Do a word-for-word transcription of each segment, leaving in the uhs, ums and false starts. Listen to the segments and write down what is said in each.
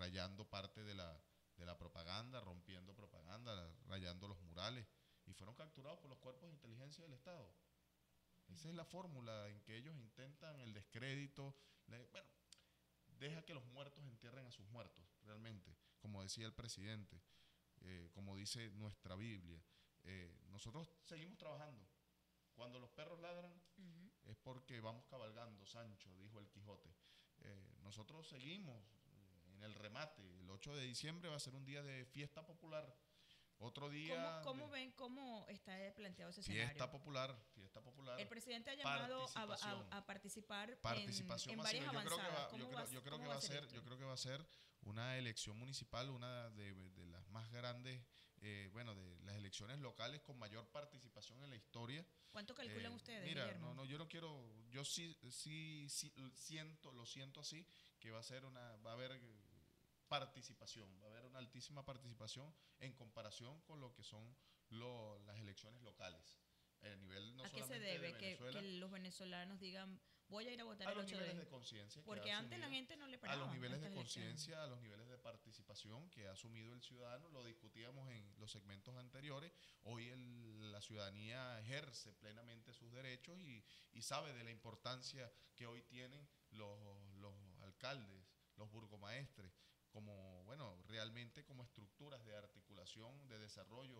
rayando parte de la, de la propaganda, rompiendo propaganda, rayando los murales, y fueron capturados por los cuerpos de inteligencia del Estado. Esa es la fórmula en que ellos intentan el descrédito. Bueno, deja que los muertos entierren a sus muertos, realmente, como decía el presidente, eh, como dice nuestra Biblia. Eh, nosotros seguimos trabajando. Cuando los perros ladran, uh-huh, es porque vamos cabalgando, Sancho, dijo el Quijote. Eh, nosotros seguimos en el remate. El ocho de diciembre va a ser un día de fiesta popular. Otro día... ¿Cómo, cómo de ven cómo está planteado ese fiesta escenario? popular, fiesta popular. El presidente ha llamado a, a, a participar participación en, en masiva. varias yo creo que avanzadas. va, yo creo, yo creo que va a ser, yo creo que va a ser una elección municipal, una de, de las más grandes, eh, bueno, de las elecciones locales con mayor participación en la historia. ¿Cuánto calculan eh, ustedes, Mira, Guillermo? no, no, yo no quiero, yo sí, sí, sí siento, lo siento así, que va a ser una, va a haber participación, va a haber una altísima participación en comparación con lo que son lo, las elecciones locales. A nivel no ¿A qué solamente se debe de que, que los venezolanos digan voy a ir a votar a el los ocho niveles de de conciencia? Porque antes la gente no le paraba. A los niveles de conciencia, a los niveles de participación que ha asumido el ciudadano, lo discutíamos en los segmentos anteriores. Hoy el, la ciudadanía ejerce plenamente sus derechos y, y sabe de la importancia que hoy tienen los, los alcaldes, los burgomaestres, como, bueno, realmente como estructuras de articulación, de desarrollo.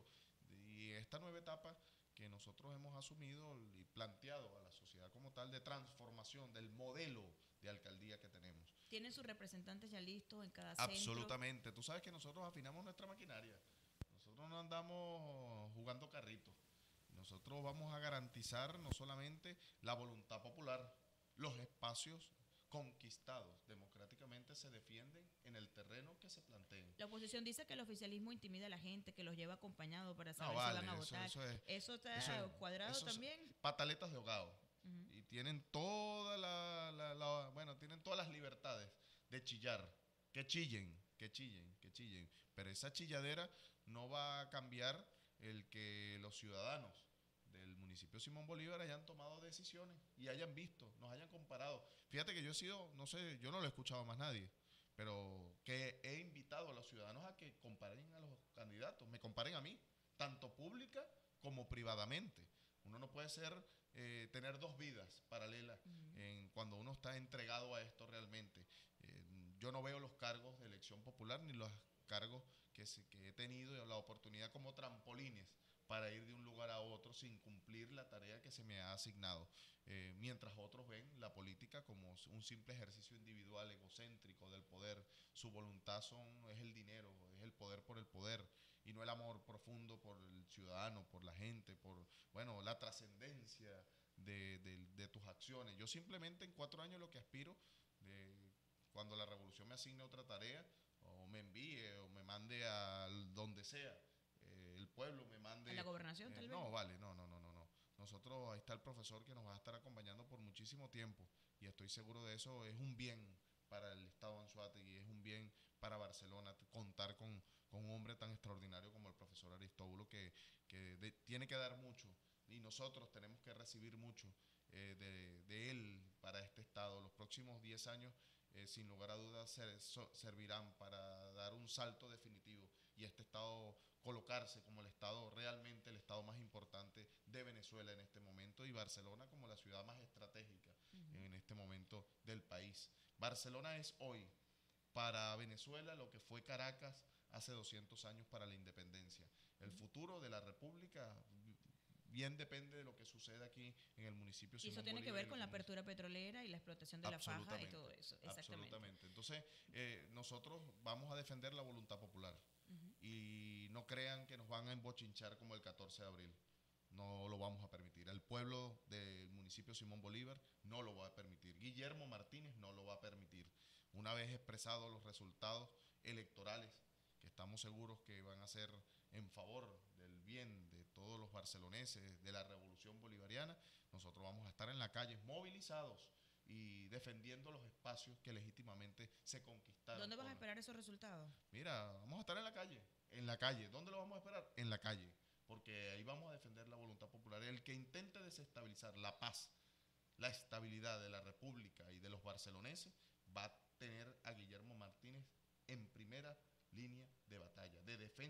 Y esta nueva etapa que nosotros hemos asumido y planteado a la sociedad como tal de transformación del modelo de alcaldía que tenemos. ¿Tienen sus representantes ya listos en cada centro? Absolutamente. Tú sabes que nosotros afinamos nuestra maquinaria. Nosotros no andamos jugando carritos. Nosotros vamos a garantizar no solamente la voluntad popular, los espacios conquistados democráticamente se defienden en el terreno que se planteen. La oposición dice que el oficialismo intimida a la gente, que los lleva acompañados para saber no, vale, si van a eso, votar. Eso, es, ¿Eso está eso es, cuadrado eso también? Pataletas de ahogado. Uh-huh. Y tienen toda la, la, la, bueno, tienen todas las libertades de chillar. Que chillen, que chillen, que chillen. Pero esa chilladera no va a cambiar el que los ciudadanos del municipio Simón Bolívar hayan tomado decisiones y hayan visto, nos hayan comparado. Fíjate que yo he sido, no sé, yo no lo he escuchado a más nadie, pero que he invitado a los ciudadanos a que comparen a los candidatos, me comparen a mí, tanto pública como privadamente. Uno no puede ser, eh, tener dos vidas paralelas uh-huh. en, cuando uno está entregado a esto realmente. Eh, yo no veo los cargos de elección popular ni los cargos que, que he tenido la oportunidad como trampolines para ir de un lugar a otro sin cumplir la tarea que se me ha asignado. Eh, mientras otros ven la política como un simple ejercicio individual, egocéntrico del poder. Su voluntad son, es el dinero, es el poder por el poder y no el amor profundo por el ciudadano, por la gente, por, bueno, la trascendencia de, de, de tus acciones. Yo simplemente en cuatro años lo que aspiro, de, cuando la revolución me asigne otra tarea, o me envíe, o me mande a donde sea, Eh, el pueblo me mande... ¿A la gobernación eh, tal vez? No, vale, no, no, no, no, no. Nosotros, ahí está el profesor que nos va a estar acompañando por muchísimo tiempo y estoy seguro de eso. Es un bien para el Estado Anzoátegui, es un bien para Barcelona contar con, con un hombre tan extraordinario como el profesor Aristóbulo que, que de, tiene que dar mucho y nosotros tenemos que recibir mucho eh, de, de él para este Estado. Los próximos diez años Eh, sin lugar a dudas ser, so, servirán para dar un salto definitivo y este Estado colocarse como el Estado, realmente el Estado más importante de Venezuela en este momento y Barcelona como la ciudad más estratégica uh-huh. en este momento del país. Barcelona es hoy para Venezuela lo que fue Caracas hace doscientos años para la independencia. El uh-huh. futuro de la República bien depende de lo que sucede aquí en el municipio. Y eso tiene que ver con la apertura petrolera y la explotación de la faja y todo eso. Exactamente. Absolutamente. Entonces, eh, nosotros vamos a defender la voluntad popular uh-huh. y no crean que nos van a embochinchar como el catorce de abril. No lo vamos a permitir. El pueblo del municipio Simón Bolívar no lo va a permitir. Guillermo Martínez no lo va a permitir. Una vez expresados los resultados electorales, que estamos seguros que van a ser en favor del bien de todos los barceloneses, de la revolución bolivariana, nosotros vamos a estar en la calle movilizados y defendiendo los espacios que legítimamente se conquistaron. ¿Dónde vas a esperar esos resultados? Mira, vamos a estar en la calle, en la calle. ¿Dónde lo vamos a esperar? En la calle, porque ahí vamos a defender la voluntad popular. El que intente desestabilizar la paz, la estabilidad de la República y de los barceloneses, va a tener a Guillermo Martínez en primer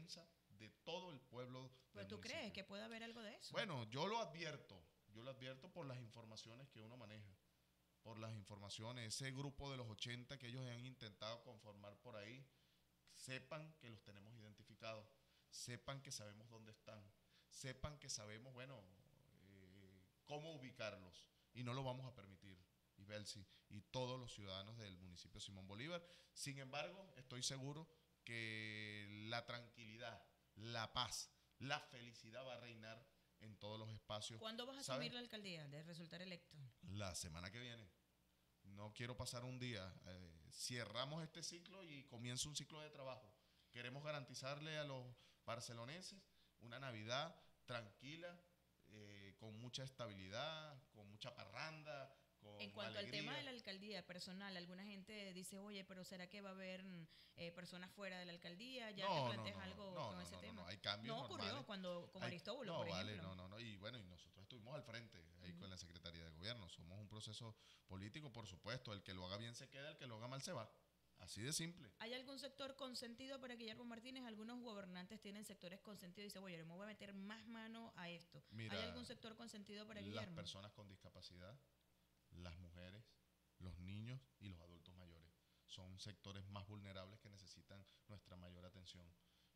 defensa de todo el pueblo. ¿Pero tú crees que puede haber algo de eso? Bueno, yo lo advierto, yo lo advierto por las informaciones que uno maneja, por las informaciones, ese grupo de los ochenta que ellos han intentado conformar por ahí, sepan que los tenemos identificados, sepan que sabemos dónde están, sepan que sabemos, bueno, eh, cómo ubicarlos, y no lo vamos a permitir, Ibelsi, y todos los ciudadanos del municipio Simón Bolívar. Sin embargo, estoy seguro que la tranquilidad, la paz, la felicidad va a reinar en todos los espacios. ¿Cuándo vas a ¿Saben? asumir la alcaldía de resultar electo? La semana que viene. No quiero pasar un día. Eh, cerramos este ciclo y comienza un ciclo de trabajo. Queremos garantizarle a los barceloneses una Navidad tranquila, eh, con mucha estabilidad, con mucha parranda, con En cuanto alegría. al tema de la alcaldía personal, alguna gente dice, oye, pero ¿será que va a haber eh, personas fuera de la alcaldía? ¿Ya no, te planteas no, no, algo no, con no, ese no, tema? No, no, hay cambios No ocurrió normales. cuando con Hay, Aristóbulo, no, por vale, ejemplo. no, no, no. Y bueno, y nosotros estuvimos al frente ahí uh-huh. con la Secretaría de Gobierno. Somos un proceso político, por supuesto. El que lo haga bien se queda, el que lo haga mal se va. Así de simple. ¿Hay algún sector consentido para Guillermo Martínez? Algunos gobernantes tienen sectores consentidos y dicen, oye, yo me voy a meter más mano a esto. Mira, ¿hay algún sector consentido para Guillermo? Las personas con discapacidad, las mujeres, los niños y los adultos mayores son sectores más vulnerables que necesitan nuestra mayor atención.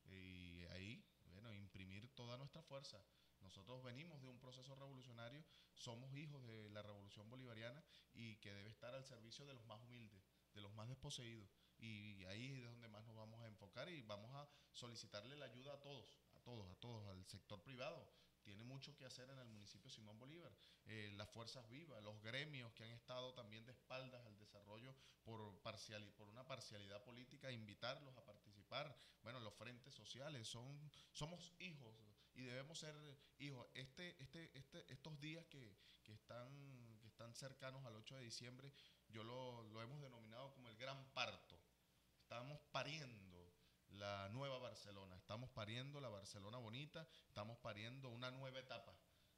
Y ahí, bueno, imprimir toda nuestra fuerza. Nosotros venimos de un proceso revolucionario, somos hijos de la revolución bolivariana y que debe estar al servicio de los más humildes, de los más desposeídos. Y ahí es donde más nos vamos a enfocar y vamos a solicitarle la ayuda a todos, a todos, a todos, al sector privado. Tiene mucho que hacer en el municipio Simón Bolívar. Eh, las fuerzas vivas, los gremios que han estado también de espaldas al desarrollo por, parcial, por una parcialidad política, invitarlos a participar. Bueno, los frentes sociales, son, somos hijos y debemos ser hijos. Este, este, este, estos días que, que, están, que están cercanos al ocho de diciembre, yo lo, lo hemos denominado como el gran parto. Estamos pariendo la nueva Barcelona, estamos pariendo la Barcelona bonita, estamos pariendo una nueva etapa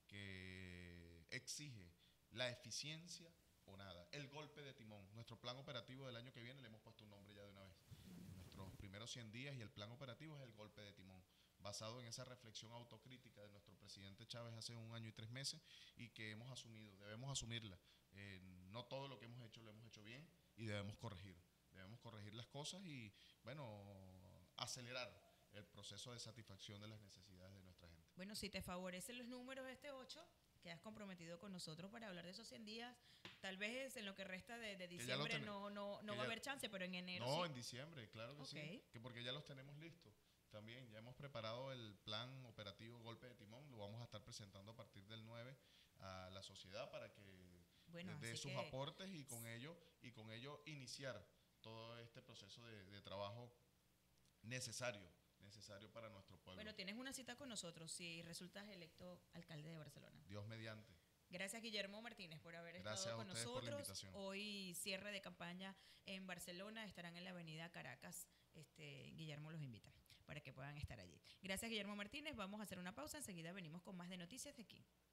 que exige la eficiencia o nada, el golpe de timón. Nuestro plan operativo del año que viene le hemos puesto un nombre ya de una vez. Nuestros primeros cien días y el plan operativo es el golpe de timón, basado en esa reflexión autocrítica de nuestro presidente Chávez hace un año y tres meses y que hemos asumido, debemos asumirla. Eh, no todo lo que hemos hecho lo hemos hecho bien y debemos corregir, debemos corregir las cosas y, bueno, acelerar el proceso de satisfacción de las necesidades de nuestra gente. Bueno, si te favorecen los números de este ocho, quedas comprometido con nosotros para hablar de esos cien días. Tal vez en lo que resta de, de diciembre ten, no, no, no va ya, a haber chance, pero en enero No, sí. en diciembre, claro que okay. sí. Que porque ya los tenemos listos. También ya hemos preparado el plan operativo Golpe de Timón. Lo vamos a estar presentando a partir del nueve a la sociedad para que bueno, dé sus que... aportes y con ello y con ello iniciar todo este proceso de, de trabajo necesario, necesario para nuestro pueblo. Bueno, tienes una cita con nosotros si resultas electo alcalde de Barcelona. Dios mediante. Gracias, Guillermo Martínez, por haber Gracias estado con nosotros. Por la invitación. Hoy cierre de campaña en Barcelona, estarán en la avenida Caracas. Este, Guillermo los invita para que puedan estar allí. Gracias, Guillermo Martínez. Vamos a hacer una pausa, enseguida venimos con más de noticias de aquí.